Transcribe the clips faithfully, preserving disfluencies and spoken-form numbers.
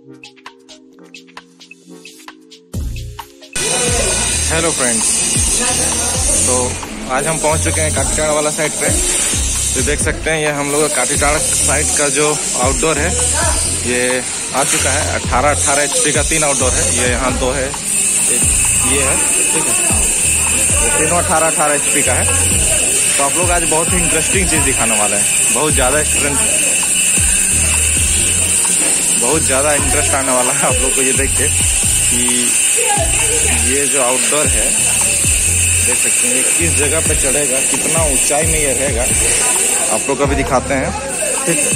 Hello friends, तो आज हम पहुंच चुके हैं काटीटाड़ा वाला साइड पे। तो देख सकते हैं ये हम लोग काटीटाड़ा साइड का जो आउटडोर है ये आ चुका है। अठारह अठारह एच पी का तीन आउटडोर है। ये यहाँ दो है, एक ये है, ठीक है। ये तीनों अठारह अठारह एच पी का है। तो आप लोग आज बहुत ही इंटरेस्टिंग चीज़ दिखाने वाले हैं। बहुत ज़्यादा स्ट्रेंथ बहुत ज़्यादा इंटरेस्ट आने वाला है आप लोग को ये देख के कि ये जो आउटडोर है देख सकते हैं ये किस जगह पे चढ़ेगा, कितना ऊंचाई में ये रहेगा, आप लोग का भी दिखाते हैं, ठीक है।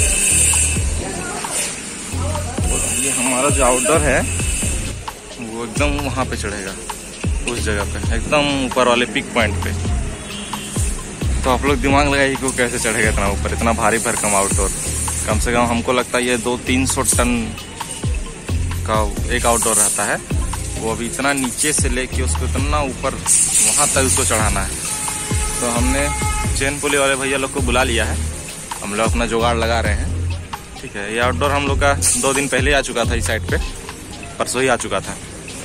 ये हमारा जो आउटडोर है वो एकदम वहाँ पे चढ़ेगा, उस जगह पे एकदम ऊपर वाले पिक पॉइंट पे। तो आप लोग दिमाग लगाइए कि वो कैसे चढ़ेगा इतना ऊपर, इतना भारी भरकम आउटडोर। कम से कम हमको लगता है ये दो तीन सौ टन का एक आउटडोर रहता है। वो अभी इतना नीचे से लेके उसको इतना ऊपर वहाँ तक उसको चढ़ाना है। तो हमने चैन पुली वाले भैया लोग को बुला लिया है। हम लोग अपना जुगाड़ लगा रहे हैं, ठीक है। ये आउटडोर हम लोग का दो दिन पहले आ चुका था इस साइड पे, परसों ही आ चुका था।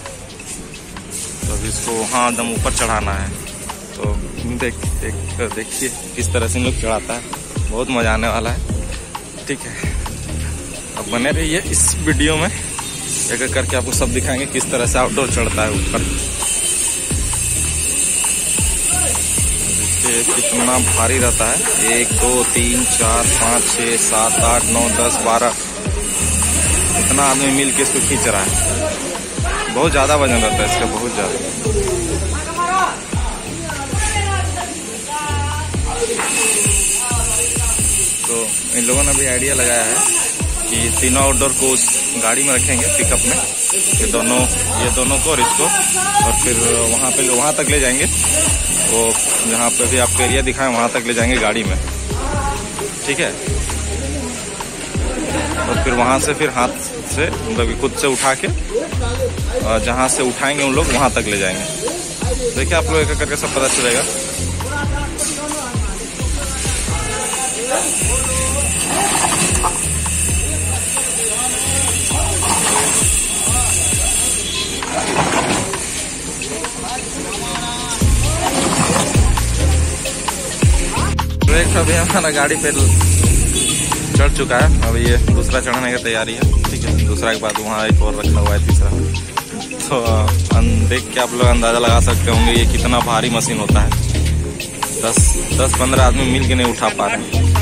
तो अभी इसको वहाँ एकदम ऊपर चढ़ाना है। तो देख देख देखिए किस तरह से हम लोग चढ़ाता है, बहुत मजा आने वाला है, ठीक है। अब बने रहिए इस वीडियो में, एक एक करके आपको सब दिखाएंगे किस तरह से आउटडोर चढ़ता है ऊपर। देखिए कितना भारी रहता है। एक दो तीन चार पाँच छः सात आठ नौ दस बारह, इतना आदमी मिल के इसको खींच रहा है। बहुत ज़्यादा वजन रहता है इसका, बहुत ज़्यादा। तो इन लोगों ने भी आइडिया लगाया है कि तीनों आउटडोर को उस गाड़ी में रखेंगे, पिकअप में, ये दोनों ये दोनों को और इसको, और फिर वहाँ पे वहाँ तक ले जाएंगे। वो जहाँ पे भी आपको एरिया दिखाएं वहाँ तक ले जाएंगे गाड़ी में, ठीक है। और फिर वहाँ से फिर हाथ से मतलब खुद से उठा के जहाँ से उठाएंगे उन लोग वहाँ तक ले जाएंगे। देखिए आप लोग एक एक करके सब पता चलेगा। एक अभी हमारा गाड़ी पे चढ़ चुका है। अभी ये दूसरा चढ़ने की तैयारी है, ठीक है। दूसरा के बाद वहाँ एक और रखा हुआ है, तीसरा। तो देख के आप लोग अंदाजा लगा सकते होंगे ये कितना भारी मशीन होता है। दस दस पंद्रह आदमी मिल के नहीं उठा पा रहे हैं।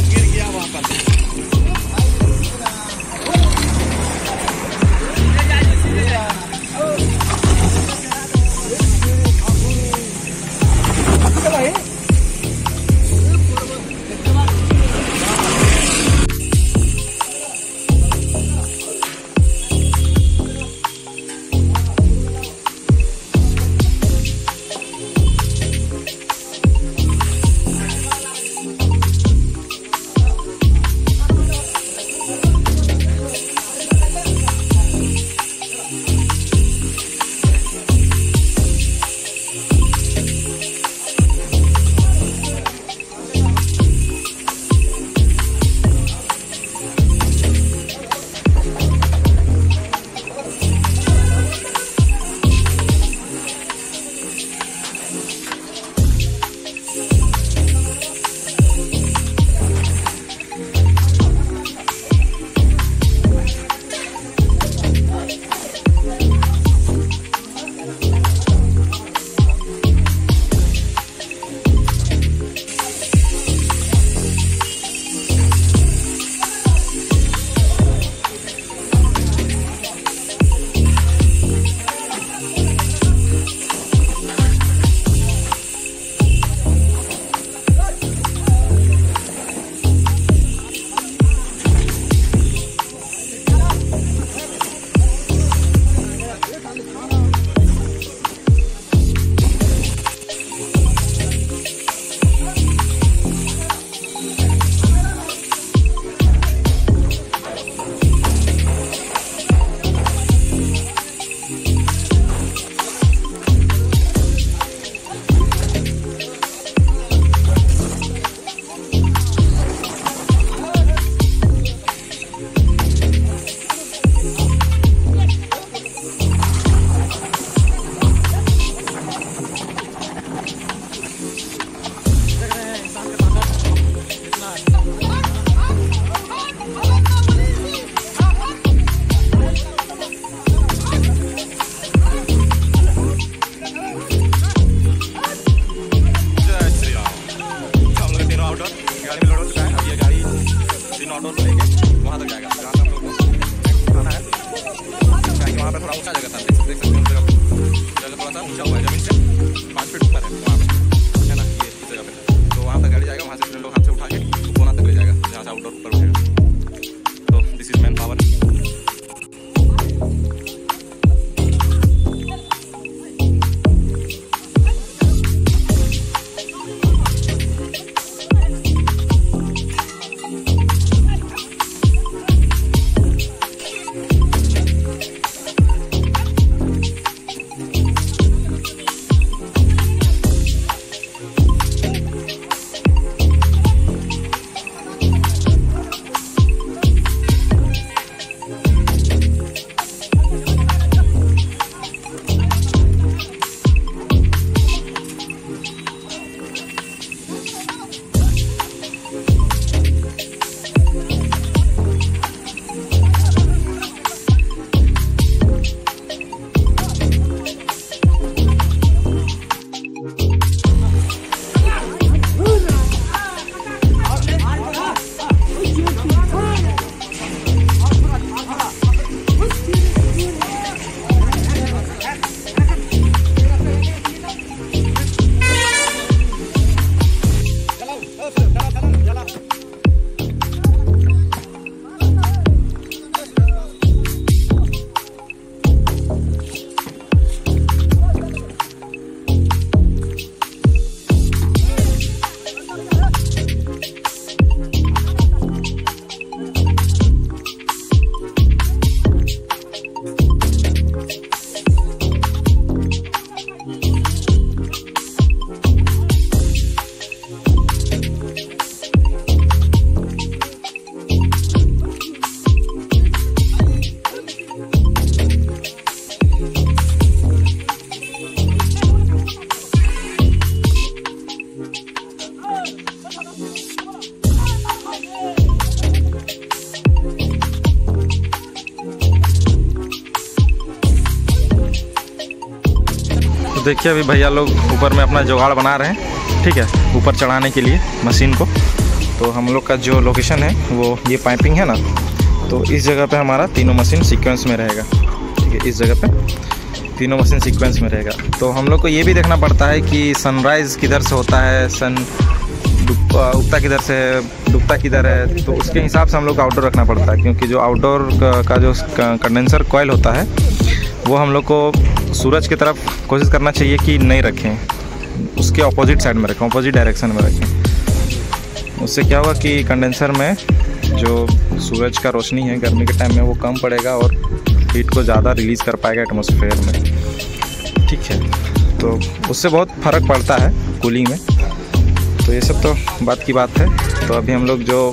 देखिए अभी भैया लोग ऊपर में अपना जुगाड़ बना रहे हैं, ठीक है, ऊपर चढ़ाने के लिए मशीन को। तो हम लोग का जो लोकेशन है वो ये पाइपिंग है ना, तो इस जगह पे हमारा तीनों मशीन सीक्वेंस में रहेगा, ठीक है। इस जगह पे तीनों मशीन सीक्वेंस में रहेगा। तो हम लोग को ये भी देखना पड़ता है कि सनराइज़ किधर से होता है, सन उगता किधर से है, डूबता किधर है, तो उसके हिसाब से हम लोग को आउटडोर रखना पड़ता है। क्योंकि जो आउटडोर का, का जो कंडेंसर कॉइल होता है वो हम लोग को सूरज की तरफ कोशिश करना चाहिए कि नहीं रखें, उसके ऑपोजिट साइड में रखें, ऑपोजिट डायरेक्शन में रखें। उससे क्या होगा कि कंडेंसर में जो सूरज का रोशनी है गर्मी के टाइम में वो कम पड़ेगा और हीट को ज़्यादा रिलीज़ कर पाएगा एटमॉस्फेयर में, ठीक है। तो उससे बहुत फ़र्क पड़ता है कूलिंग में। तो ये सब तो बात की बात है। तो अभी हम लोग जो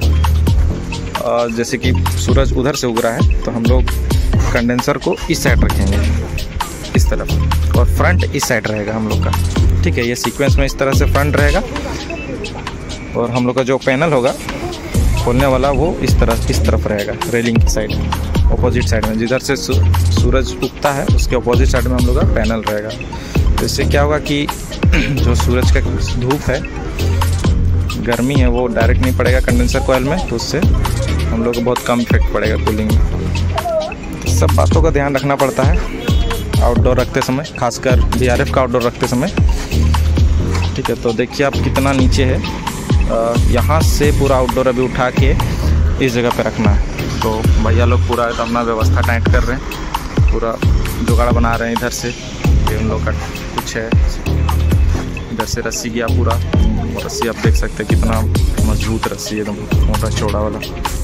जैसे कि सूरज उधर से उग रहा है तो हम लोग कंडेंसर को इस साइड रखेंगे, इस तरफ, और फ्रंट इस साइड रहेगा हम लोग का, ठीक है। ये सीक्वेंस में इस तरह से फ्रंट रहेगा और हम लोग का जो पैनल होगा खोलने वाला वो इस तरह इस तरफ रहेगा, रेलिंग की साइड, अपोजिट साइड में, जिधर से सूरज उगता है उसके अपोजिट साइड में हम लोग का पैनल रहेगा। तो इससे क्या होगा कि जो सूरज का धूप है, गर्मी है, वो डायरेक्ट नहीं पड़ेगा कंडेंसर कॉइल में, तो उससे हम लोग को बहुत कम इफेक्ट पड़ेगा कूलिंग में। तो सब बातों का ध्यान रखना पड़ता है आउटडोर रखते समय, खासकर बी आर एफ का आउटडोर रखते समय, ठीक है। तो देखिए आप कितना नीचे है, यहाँ से पूरा आउटडोर अभी उठा के इस जगह पे रखना है। तो भैया लोग पूरा अपना व्यवस्था टाइट कर रहे हैं, पूरा जुगाड़ बना रहे हैं। इधर से ये उन लोग का कुछ है, इधर से रस्सी गया पूरा, और रस्सी आप देख सकते हैं कितना मजबूत रस्सी है, एकदम मोटा चौड़ा वाला।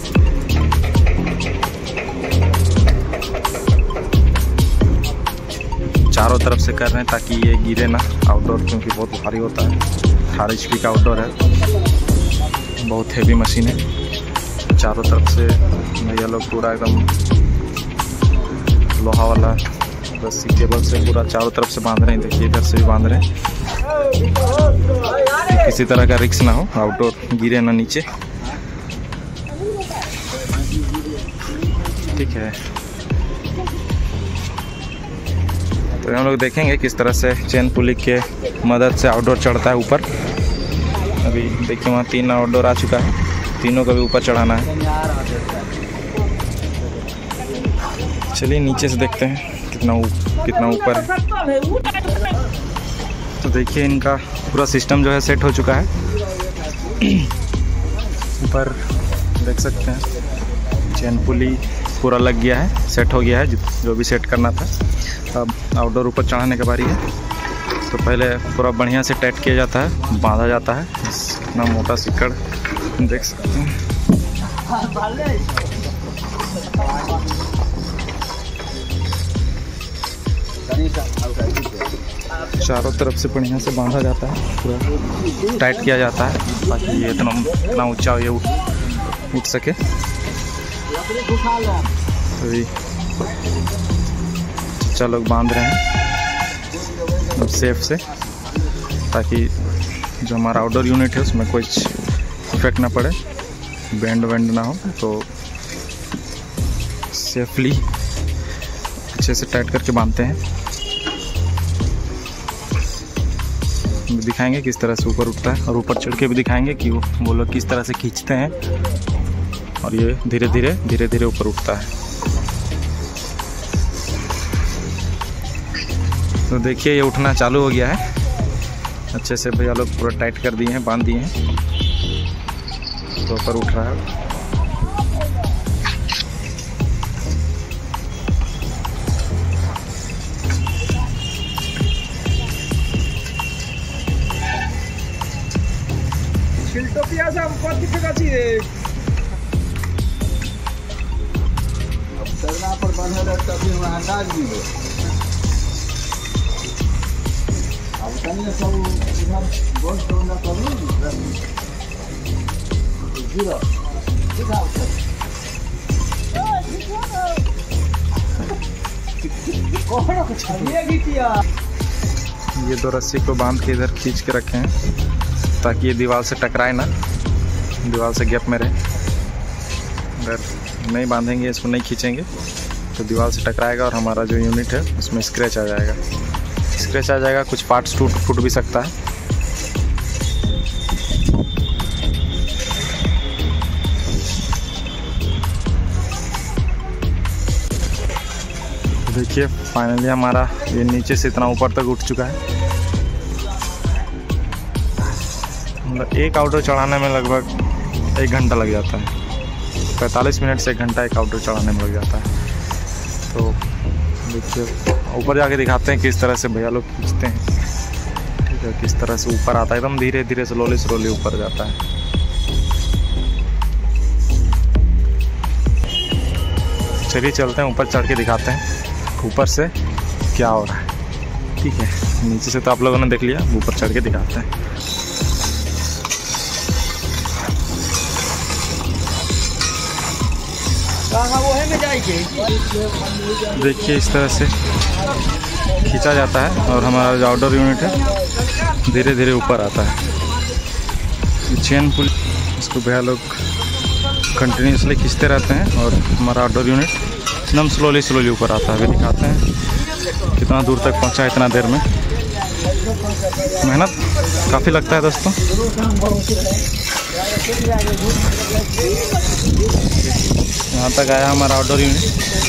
चारों तरफ से कर रहे हैं ताकि ये गिरे ना आउटडोर, क्योंकि बहुत भारी होता है। अठारह एच पी का आउटडोर है, बहुत हेवी मशीन है। चारों तरफ से भैया लोग पूरा एकदम लोहा वाला रस्सी केबल से पूरा चारों तरफ से बांध रहे हैं। देखिए इधर से भी बांध रहे हैं, किसी तरह का रिस्क ना हो, आउटडोर गिरे ना नीचे, ठीक है। तो हम लोग देखेंगे किस तरह से चेन पुली के मदद से आउटडोर चढ़ता है ऊपर। अभी देखिए वहाँ तीन आउटडोर आ चुका है, तीनों को भी ऊपर चढ़ाना है। चलिए नीचे से देखते हैं कितना ऊ, कितना ऊपर है। तो देखिए इनका पूरा सिस्टम जो है सेट हो चुका है। ऊपर देख सकते हैं चेन पुली पूरा लग गया है, सेट हो गया है जो भी सेट करना था। अब आउटडोर ऊपर चढ़ाने की बारी है। तो पहले पूरा बढ़िया से टाइट किया जाता है, बांधा जाता है। इतना मोटा सिक्कड़ देख सकते हैं। चारों तरफ से बढ़िया से बांधा जाता है, पूरा टाइट किया जाता है ताकि ये इतना इतना ऊंचा ये उठ सके। अभी चचा लोग बांध रहे हैं सेफ से, ताकि जो हमारा आउटडोर यूनिट है उसमें कोई इफेक्ट ना पड़े, बेंड वेंड ना हो। तो सेफली अच्छे से टाइट करके बांधते हैं। दिखाएंगे किस तरह से ऊपर उठता है, और ऊपर चढ़ के भी दिखाएंगे कि वो वो लोग किस तरह से खींचते हैं, और ये धीरे धीरे धीरे धीरे ऊपर उठता है। तो देखिए ये उठना चालू हो गया है, अच्छे से भैया लोग पूरा टाइट कर दिए हैं, बांध दिए हैं, तो ऊपर उठ रहा है। पर बंधा रहता तभी हम अंदाज भी हो। अब कहीं सब इधर बहुत डोना करूँ जीरो ठीक है। ये दो रस्सी को बांध के इधर खींच के रखे हैं ताकि ये दीवार से टकराए ना, दीवार से गैप में रहे। अगर नहीं बांधेंगे, इसको नहीं खींचेंगे तो दीवार से टकराएगा और हमारा जो यूनिट है उसमें स्क्रैच आ जाएगा। स्क्रैच आ जाएगा, कुछ पार्ट्स टूट फूट भी सकता है। देखिए फाइनली हमारा ये नीचे से इतना ऊपर तक उठ चुका है। मतलब एक आउटडोर चढ़ाने में लगभग एक घंटा लग जाता है, पैंतालीस मिनट से एक घंटा एक आउटडोर चढ़ाने में लग जाता है। तो देखिए ऊपर जाके दिखाते हैं किस तरह से भैया लोग खींचते हैं। ठीक है, किस तरह से ऊपर आता है, एकदम धीरे धीरे स्लोली स्लोली ऊपर जाता है। चलिए चलते हैं ऊपर चढ़ के दिखाते हैं ऊपर से क्या हो रहा है। ठीक है, नीचे से तो आप लोगों ने देख लिया, ऊपर चढ़ के दिखाते हैं। देखिए इस तरह से खींचा जाता है और हमारा जो आउटडोर यूनिट है धीरे धीरे ऊपर आता है। चेन पुल इसको भैया लोग कंटिन्यूसली खींचते रहते हैं और हमारा आउटडोर यूनिट एकदम स्लोली स्लोली ऊपर आता है। अभी दिखाते हैं कितना दूर तक पहुंचा है इतना देर में। मेहनत काफ़ी लगता है दोस्तों। यहाँ तक आया हमारा आउटडोर यूनिट,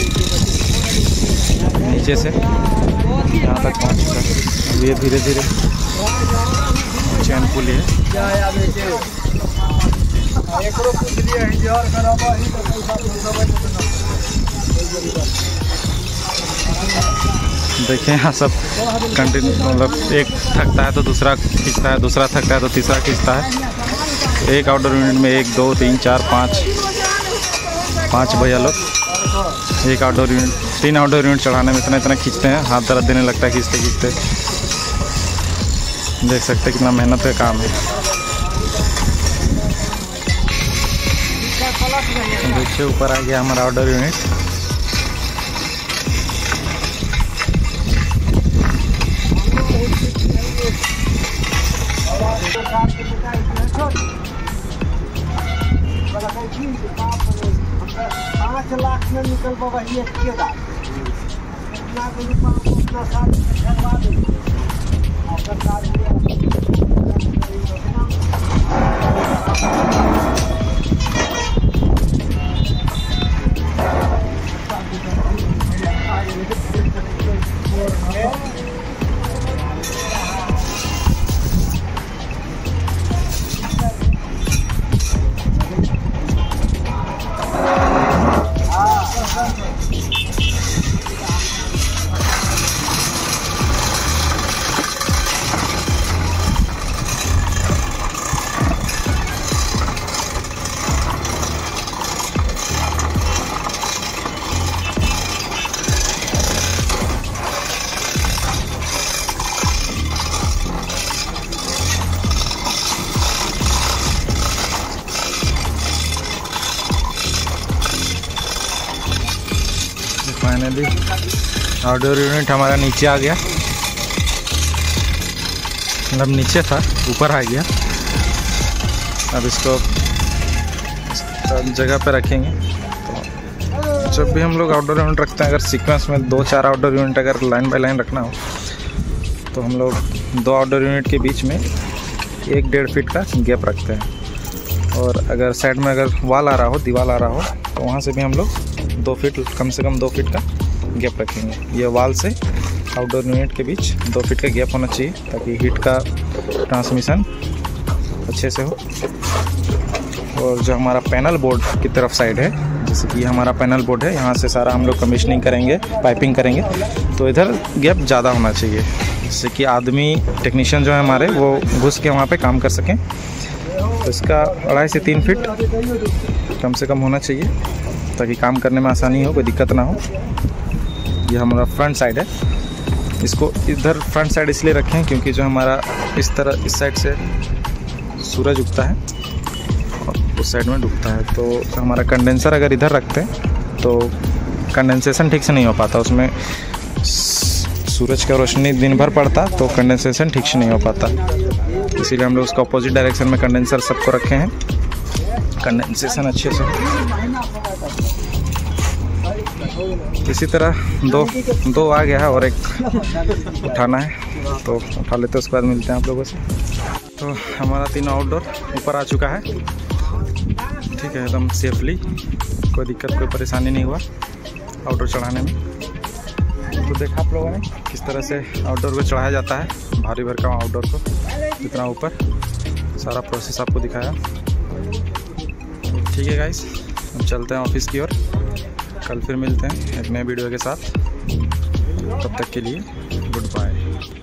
नीचे से यहाँ तक पहुँच चुका है। अब ये धीरे धीरे चैन पुल है। देखिए यहाँ सब कंटिन्यू, मतलब एक थकता है तो दूसरा खींचता है, दूसरा थकता है तो तीसरा खींचता है। एक आउटडोर यूनिट में एक दो तीन चार पाँच पाँच भैया लोग एक आउटडोर यूनिट, तीन आउटडोर यूनिट चढ़ाने में इतना इतना खींचते हैं, हाथ दर्द देने लगता है खींचते खींचते। देख सकते हैं कितना मेहनत का काम है। देखिए ऊपर आ गया हमारा आउटडोर यूनिट। पाँच लाख में निकल बाबा ये ठेकेदार इतना के रुपया उतना साल करवा देंगे और सरकार फाइनली आउटडोर यूनिट हमारा नीचे आ गया। मतलब नीचे था, ऊपर आ गया। अब इसको जगह पे रखेंगे। तो जब भी हम लोग आउटडोर यूनिट रखते हैं, अगर सीक्वेंस में दो चार आउटडोर यूनिट अगर लाइन बाय लाइन रखना हो तो हम लोग दो आउटडोर यूनिट के बीच में एक डेढ़ फीट का गैप रखते हैं। और अगर साइड में अगर वॉल आ रहा हो, दीवार आ रहा हो, तो वहाँ से भी हम लोग दो फीट, कम से कम दो फीट का गैप रखेंगे। ये वॉल से आउटडोर यूनिट के बीच दो फीट का गैप होना चाहिए ताकि हीट का ट्रांसमिशन अच्छे से हो। और जो हमारा पैनल बोर्ड की तरफ साइड है, जैसे कि हमारा पैनल बोर्ड है, यहाँ से सारा हम लोग कमीशनिंग करेंगे, पाइपिंग करेंगे, तो इधर गैप ज़्यादा होना चाहिए जिससे कि आदमी टेक्नीशियन जो है हमारे वो घुस के वहाँ पे काम कर सकें। तो इसका अढ़ाई से तीन फीट कम से कम होना चाहिए ताकि काम करने में आसानी हो, कोई दिक्कत ना हो। ये हमारा फ्रंट साइड है। इसको इधर फ्रंट साइड इसलिए रखें क्योंकि जो हमारा इस तरह इस साइड से सूरज उगता है और उस साइड में डूबता है। तो हमारा कंडेंसर अगर इधर रखते हैं तो कंडेंसेशन ठीक से नहीं हो पाता, उसमें सूरज का रोशनी दिन भर पड़ता तो कंडेंसेशन ठीक से नहीं हो पाता। इसीलिए हम लोग उसका अपोजिट डायरेक्शन में कंडेंसर सबको रखे हैं, कंडेंसेशन अच्छे से हो। इसी तरह दो दो आ गया है और एक उठाना है, तो उठा लेते हैं, उसके बाद मिलते हैं आप लोगों से। तो हमारा तीनों आउटडोर ऊपर आ चुका है, ठीक है, एकदम सेफली, कोई दिक्कत कोई परेशानी नहीं हुआ आउटडोर चढ़ाने में। तो देखा आप लोगों ने किस तरह से आउटडोर को चढ़ाया जाता है, भारी भरकम आउटडोर को इतना ऊपर, सारा प्रोसेस आपको दिखाया। ठीक है गाइस, हम चलते हैं ऑफिस की ओर, कल फिर मिलते हैं एक नए वीडियो के साथ। तब तक के लिए गुड बाय।